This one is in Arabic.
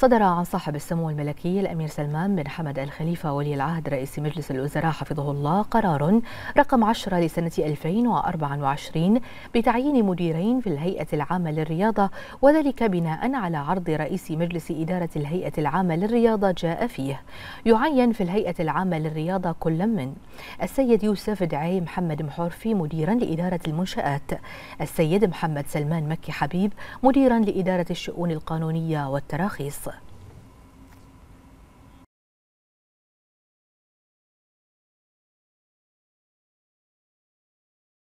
صدر عن صاحب السمو الملكي الأمير سلمان بن حمد الخليفة ولي العهد رئيس مجلس الوزراء حفظه الله قرار رقم 10 لسنة 2024 بتعيين مديرين في الهيئة العامة للرياضة، وذلك بناء على عرض رئيس مجلس إدارة الهيئة العامة للرياضة جاء فيه. يعين في الهيئة العامة للرياضة كل من السيد يوسف دعي محمد محورفي مديرا لإدارة المنشآت، السيد محمد سلمان مكي حبيب مديرا لإدارة الشؤون القانونية والتراخيص.